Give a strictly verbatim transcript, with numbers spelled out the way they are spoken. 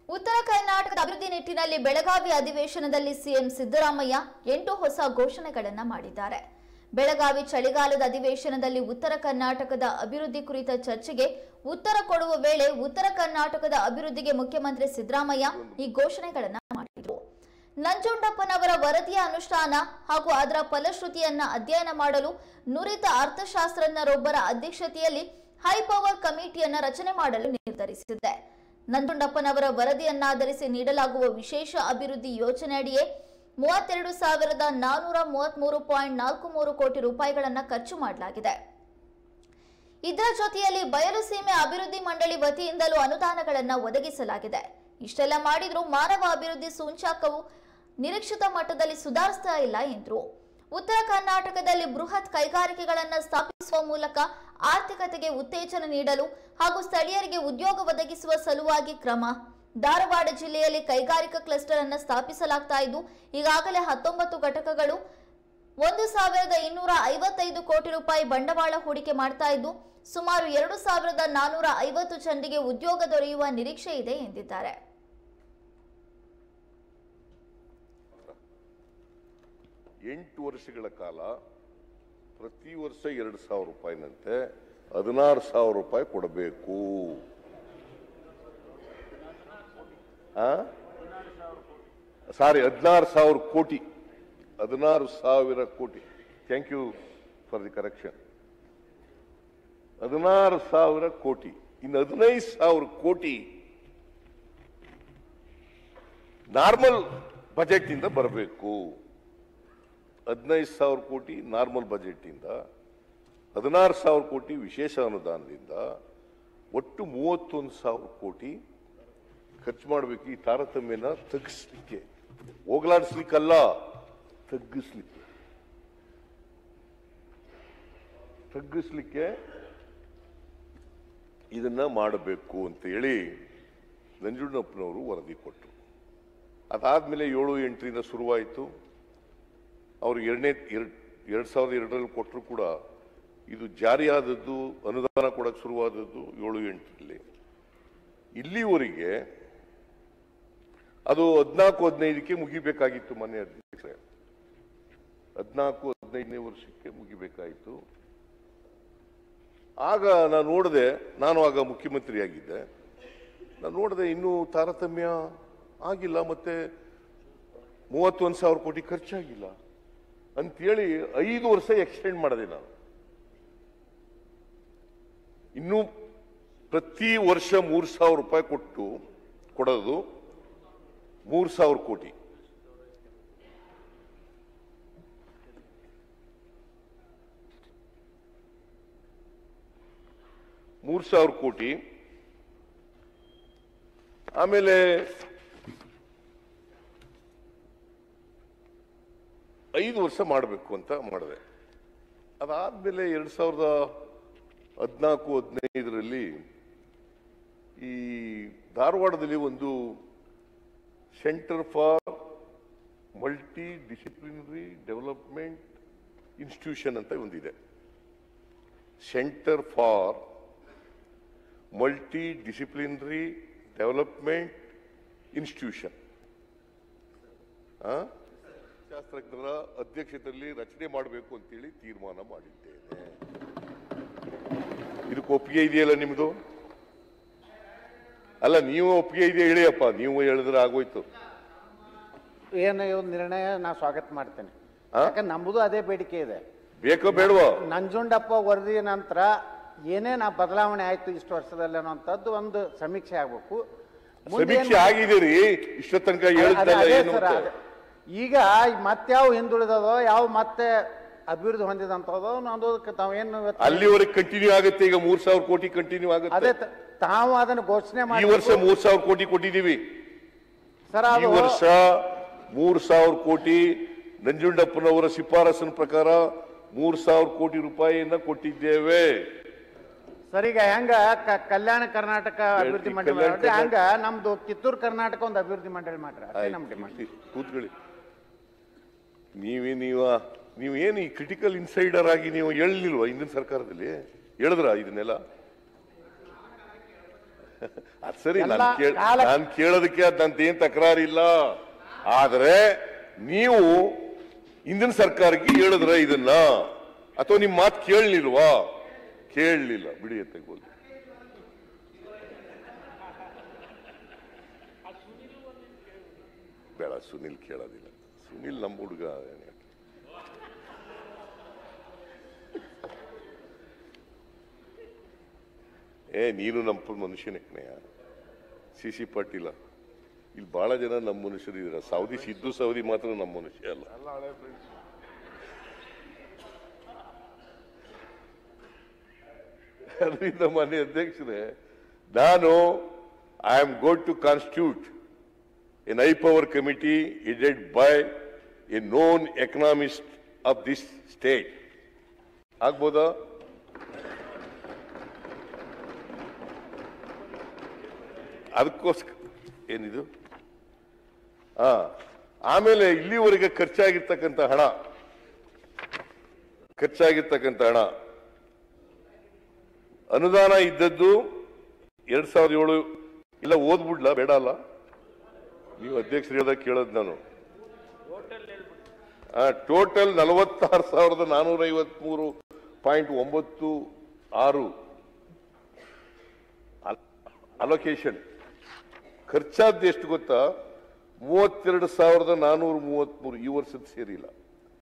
ಉತ್ತರ ಕರ್ನಾಟಕದ ಅಭಿವೃದ್ಧಿ ನಿಟ್ಟಿನಲ್ಲಿ ಬೆಳಗಾವಿ ಅಧಿವೇಶನದಲ್ಲಿ ಸಿಎಂ ಸಿದ್ದರಾಮಯ್ಯ ಎಂಟು ಹೊಸ ಘೋಷಣೆಗಳನ್ನು ಮಾಡಿದ್ದಾರೆ. ಬೆಳಗಾವಿ ಚಳಿಗಾಲದ ಅಧಿವೇಶನದಲ್ಲಿ ಉತ್ತರ ಕರ್ನಾಟಕದ ಅಭಿವೃದ್ಧಿ ಕುರಿತ ಚರ್ಚೆಗೆ ಉತ್ತರ ಕೊಡುವ ವೇಳೆ ಉತ್ತರ ಕರ್ನಾಟಕದ ಅಭಿವೃದ್ಧಿಗೆ ಮುಖ್ಯಮಂತ್ರಿ ಸಿದ್ದರಾಮಯ್ಯ ಈ ಘೋಷಣೆಗಳನ್ನು ಮಾಡಿದರು. ನಂಜುಂಡಪ್ಪನವರ ವರದಿಯ ಅನುಷ್ಠಾನ ಹಾಗೂ ಅದರ ಫಲಶ್ರುತಿಯನ್ನ ಅಧ್ಯಯನ ಮಾಡಲು ನುರಿತ ಅರ್ಥಶಾಸ್ತ್ರಜ್ಞರೊಬ್ಬರ ಅಧ್ಯಕ್ಷತೆಯಲ್ಲಿ ಹೈಪವರ್ ಕಮಿಟಿಯನ್ನ ರಚನೆ ಮಾಡಲು ನಿರ್ಧರಿಸಿದೆ. ನಂಜುಂಡಪ್ಪನವರ ವರದಿಯನ್ನಾಧರಿಸಿ ನೀಡಲಾಗುವ ವಿಶೇಷ ಅಭಿವೃದ್ಧಿ ಯೋಜನೆಯಡಿಯೇ ಮೂವತ್ತೆರಡು ಸಾವಿರದ ನಾನೂರ ಮೂವತ್ಮೂರು ಪಾಯಿಂಟ್ ನಾಲ್ಕು ಮೂರು ಕೋಟಿ ರೂಪಾಯಿಗಳನ್ನು ಖರ್ಚು ಮಾಡಲಾಗಿದೆ. ಇದರ ಜೊತೆಯಲ್ಲಿ ಬಯಲು ಸೀಮೆ ಅಭಿವೃದ್ಧಿ ಮಂಡಳಿ ವತಿಯಿಂದಲೂ ಅನುದಾನಗಳನ್ನು ಒದಗಿಸಲಾಗಿದೆ. ಇಷ್ಟೆಲ್ಲ ಮಾಡಿದ್ರೂ ಮಾನವ ಅಭಿವೃದ್ಧಿ ಸೂಚ್ಯಂಕವು ನಿರೀಕ್ಷಿತ ಮಟ್ಟದಲ್ಲಿ ಸುಧಾರಿಸ್ತಾ ಇಲ್ಲ ಎಂದರು. ಉತ್ತರ ಕರ್ನಾಟಕದಲ್ಲಿ ಬೃಹತ್ ಕೈಗಾರಿಕೆಗಳನ್ನು ಸ್ಥಾಪಿಸುವ ಮೂಲಕ ಆರ್ಥಿಕತೆಗೆ ಉತ್ತೇಜನ ನೀಡಲು ಹಾಗೂ ಸ್ಥಳೀಯರಿಗೆ ಉದ್ಯೋಗ ಒದಗಿಸುವ ಸಲುವಾಗಿ ಕ್ರಮ. ಧಾರವಾಡ ಜಿಲ್ಲೆಯಲ್ಲಿ ಕೈಗಾರಿಕಾ ಕ್ಲಸ್ಟರ್ ಅನ್ನು ಸ್ಥಾಪಿಸಲಾಗ್ತಾ ಇದ್ದು ಈಗಾಗಲೇ ಹತ್ತೊಂಬತ್ತು ಘಟಕಗಳು ಒಂದು ಸಾವಿರದ ಇನ್ನೂರ ಐವತ್ತೈದು ಕೋಟಿ ರೂಪಾಯಿ ಬಂಡವಾಳ ಹೂಡಿಕೆ ಮಾಡ್ತಾ ಇದ್ದು ಸುಮಾರು ಎರಡು ಸಾವಿರದ ನಾನೂರ ಐವತ್ತು ಜನರಿಗೆ ಉದ್ಯೋಗ ದೊರೆಯುವ ನಿರೀಕ್ಷೆ ಇದೆ ಎಂದಿದ್ದಾರೆ. ಎಂಟು ವರ್ಷಗಳ ಕಾಲ ಪ್ರತಿ ವರ್ಷ ಎರಡು ಸಾವಿರ ರೂಪಾಯಿನಂತೆ ಹದಿನಾರು ಸಾವಿರ ರೂಪಾಯಿ ಕೊಡಬೇಕು. ಸಾರಿ ಹದಿನಾರು ಸಾವಿರ ಕೋಟಿ ಹದಿನಾರು ಸಾವಿರ ಕೋಟಿ thank you for the correction. ಹದಿನಾರು ಸಾವಿರ ಕೋಟಿ ಇನ್ನು ಹದಿನೈದು ಸಾವಿರ ಕೋಟಿ ನಾರ್ಮಲ್ ಬಜೆಟ್ ಇಂದ ಬರಬೇಕು. ಹದಿನೈದು ಸಾವಿರ ಕೋಟಿ ನಾರ್ಮಲ್ ಬಜೆಟ್ ಇಂದ, ಹದಿನಾರು ಸಾವಿರ ಕೋಟಿ ವಿಶೇಷ ಅನುದಾನದಿಂದ ಒಟ್ಟು ಮೂವತ್ತೊಂದು ಸಾವಿರ ಕೋಟಿ ಖರ್ಚು ಮಾಡಬೇಕು. ಈ ತಾರತಮ್ಯನ ತಗ್ಗಿಸ್ಲಿಕ್ಕೆ, ಹೋಗ್ಲಾಡಿಸ್ಲಿಕ್ಕಲ್ಲ, ತಗ್ಗಿಸ್ಲಿಕ್ಕೆ ತಗ್ಗಿಸ್ಲಿಕ್ಕೆ ಇದನ್ನ ಮಾಡಬೇಕು ಅಂತ ಹೇಳಿ ನಂಜುಂಡಪ್ಪನವರು ವರದಿ ಕೊಟ್ಟರು. ಅದಾದ್ಮೇಲೆ ಏಳು ಎಂಟರಿಂದ ಶುರುವಾಯಿತು. ಅವರು ಎರಡನೇ ಎರಡು ಎರಡ್ ಸಾವಿರದ ಎರಡರಲ್ಲಿ ಕೊಟ್ಟರು ಕೂಡ ಇದು ಜಾರಿಯಾದದ್ದು, ಅನುದಾನ ಕೊಡಕ್ಕೆ ಶುರುವಾದದ್ದು ಏಳು ಎಂಟರಲ್ಲಿ. ಇಲ್ಲಿವರೆಗೆ ಅದು ಹದಿನಾಲ್ಕು ಹದಿನೈದಕ್ಕೆ ಮುಗಿಬೇಕಾಗಿತ್ತು. ಮನೆ ಅಧ್ಯಕ್ಷರೇ, ಹದಿನಾಲ್ಕು ಹದಿನೈದನೇ ವರ್ಷಕ್ಕೆ ಮುಗಿಬೇಕಾಯಿತು. ಆಗ ನಾನು ನೋಡಿದೆ, ನಾನು ಆಗ ಮುಖ್ಯಮಂತ್ರಿಯಾಗಿದ್ದೆ, ನಾನು ನೋಡಿದೆ ಇನ್ನೂ ತಾರತಮ್ಯ ಆಗಿಲ್ಲ, ಮತ್ತೆ ಮೂವತ್ತೊಂದು ಸಾವಿರ ಕೋಟಿ ಖರ್ಚಾಗಿಲ್ಲ ಅಂತೇಳಿ ಐದು ವರ್ಷ ಎಕ್ಸ್ಟೆಂಡ್ ಮಾಡಿದೆ ನಾನು. ಇನ್ನು ಪ್ರತಿ ವರ್ಷ ಮೂರು ಸಾವಿರ ರೂಪಾಯಿ ಕೊಟ್ಟು ಕೊಡೋದು, ಮೂರು ಸಾವಿರ ಕೋಟಿ ಮೂರು ಸಾವಿರ ಕೋಟಿ ಆಮೇಲೆ ಐದು ವರ್ಷ ಮಾಡಬೇಕು ಅಂತ ಮಾಡಿದೆ. ಅದಾದ್ಮೇಲೆ ಎರಡ್ ಸಾವಿರದ ಹದಿನಾಲ್ಕು ಹದಿನೈದರಲ್ಲಿ ಈ ಧಾರವಾಡದಲ್ಲಿ ಒಂದು centre for multidisciplinary development institution ಅಂತ ಒಂದಿದೆ. Centre for multidisciplinary development institution ಶಾಸ್ತ್ರಜ್ಞರ ಅಧ್ಯಕ್ಷತೆಯಲ್ಲಿ ರಚನೆ ಮಾಡಬೇಕು ಅಂತೇಳಿ ತೀರ್ಮಾನ ಮಾಡಿದ್ದೇನೆ. ಇದಕ್ಕೆ ಒಪ್ಪಿಗೆ ಇದೆಯಲ್ಲ ನಿಮ್ದು? ಅಲ್ಲ, ನೀವು ಒಪ್ಪಿಗೆ ಇದೆಯಾ ಹೇಳಿಯಪ್ಪ. ನೀವು ಹೇಳಿದ್ರೆ ಆಗೋಯ್ತು. ಏನು ನಿರ್ಣಯ ನಾ ಸ್ವಾಗತ ಮಾಡ್ತೇನೆ. ಯಾಕಂದ್ರೆ ನಮ್ಮದು ಅದೇ ಬೇಡಿಕೆ ಇದೆ. ಬೇಕೋ ಬೇಡವೋ? ನಂಜುಂಡಪ್ಪ ವರದಿ ನಂತರ ಏನೇನು ಬದಲಾವಣೆ ಆಯ್ತು ಇಷ್ಟು ವರ್ಷದಲ್ಲಿ ಅನ್ನೋಂಥದ್ದು ಒಂದು ಸಮೀಕ್ಷೆ ಆಗ್ಬೇಕು. ಸಮೀಕ್ಷೆ ಆಗಿದೆ ರೀ, ಇಷ್ಟ ತನಕ ಈಗ ಮತ್ಯಾವ ಹಿಂದುಳಿದದೋ ಯಾವ ಮತ್ತೆ ಅಭಿವೃದ್ಧಿ ಹೊಂದಿದಂತದೋ ಅನ್ನೋದಕ್ಕೆ ತಾವೇನು ಅಲ್ಲಿವರೆಗೆ ಕಂಟಿನ್ಯೂ ಆಗುತ್ತೆ. ಈಗ ಮೂರ್ ಸಾವಿರ ಕೋಟಿ ಕಂಟಿನ್ಯೂ ಆಗುತ್ತೆ. ಅದೇ ತಾವು ಅದನ್ನು ಘೋಷಣೆ ಮಾಡಿ ಈ ವರ್ಷ ಮೂರ್ ಸಾವಿರ ಕೋಟಿ ಕೊಟ್ಟಿದ್ದೀವಿ ಸರ್. ಈ ವರ್ಷ ಮೂರ್ ಸಾವಿರ ಕೋಟಿ ನಂಜುಂಡಪ್ಪನವರ ಶಿಫಾರಸಿನ ಪ್ರಕಾರ ಮೂರ್ ಸಾವಿರ ಕೋಟಿ ರೂಪಾಯಿಯನ್ನ ಕೊಟ್ಟಿದ್ದೇವೆ. ಸರ್, ಈಗ ಹೆಂಗ ಕಲ್ಯಾಣ ಕರ್ನಾಟಕ ಅಭಿವೃದ್ಧಿ ಮಂಡಳಿ ಹಂಗ ನಮ್ದು ಕಿತ್ತೂರು ಕರ್ನಾಟಕ ಒಂದು ಅಭಿವೃದ್ಧಿ ಮಂಡಳಿ ಮಾಡ್ರಿ. ಕೂತ್ಕೊಳ್ಳಿ. ನೀವೇ ನೀವ ನೀವೇನು ಈ ಕ್ರಿಟಿಕಲ್ ಇನ್ಸೈಡರ್ ಆಗಿ ನೀವು ಹೇಳಲಿಲ್ವಾ ಹಿಂದಿನ ಸರ್ಕಾರದಲ್ಲಿ? ಹೇಳಿದ್ರ ಇದನ್ನೆಲ್ಲ? ಅದ್ ಸರಿ, ಎಲ್ಲ ನಾನು ಕೇಳ ಕಾಲ- ನಾನು ಕೇಳೋದಕ್ಕೆ ಅದಂತೇನ್ ತಕರಾರಿಲ್ಲ. ಆದ್ರೆ ನೀವು ಹಿಂದಿನ ಸರ್ಕಾರಕ್ಕೆ ಹೇಳಿದ್ರ ಇದನ್ನ, ಅಥವಾ ನಿಮ್ ಮಾತು ಕೇಳಲಿಲ್ವಾ? ಕೇಳಲಿಲ್ಲ, ಬಿಡಿ ತೆಗೋದು. ಬೇಡ, ಸುನಿಲ್ ಕೇಳೋದಿಲ್ಲ. ಸುನಿಲ್ ನಮ್ಮ ಹುಡುಗ. ಏ ನೀನು ನಮ್ಮ ಮನುಷ್ಯನೇ ಕಣಯ್ಯ, ಸಿ ಸಿ ಪಾಟೀಲ. ಇಲ್ಲಿ ಬಹಳ ಜನ ನಮ್ಮ ಮನುಷ್ಯರು ಇದಾರೆ. ಸೌದಿ ಸಿದ್ದು ಸೌದಿ ಮಾತ್ರ ನಮ್ಮ ಮನುಷ್ಯ ಅಲ್ಲ. ಅದರಿಂದ ಮಾನ್ಯ ಅಧ್ಯಕ್ಷರೇ, ನಾನು I am going to constitute an high power committee headed by a known economist of this state. ಆಗ್ಬೋದಾ? ಅದಕ್ಕೋಸ್ಕರ ಏನಿದು? ಆ ಆಮೇಲೆ ಇಲ್ಲಿವರೆಗೆ ಖರ್ಚಾಗಿರ್ತಕ್ಕಂಥ ಹಣ ಖರ್ಚಾಗಿರ್ತಕ್ಕಂಥ ಹಣ ಅನುದಾನ ಇದ್ದದ್ದು ಎರಡ್ ಸಾವಿರದ ಏಳು ಇಲ್ಲ, ಓದ್ಬಿಡ್ಲಾ? ಬೇಡ ಅಲ್ಲ, ನೀವು ಅಧ್ಯಕ್ಷರು ಹೇಳಿದಾಗ ಕೇಳೋದು ನಾನು. ಟೋಟಲ್ ನಲವತ್ತಾರು ಸಾವಿರದ ನಾನೂರ ಐವತ್ ಮೂರು ಪಾಯಿಂಟ್ ಒಂಬತ್ತು ಆರು ಅಲೋಕೇಶನ್. ಖರ್ಚಾದ್ದು ಎಷ್ಟು ಗೊತ್ತಾ? ಮೂವತ್ತೆರಡು ಸಾವಿರದ ನಾನೂರ ಮೂವತ್ತ್ ಮೂರು ಈ ವರ್ಷದ ಸೇರಿಲ್ಲ.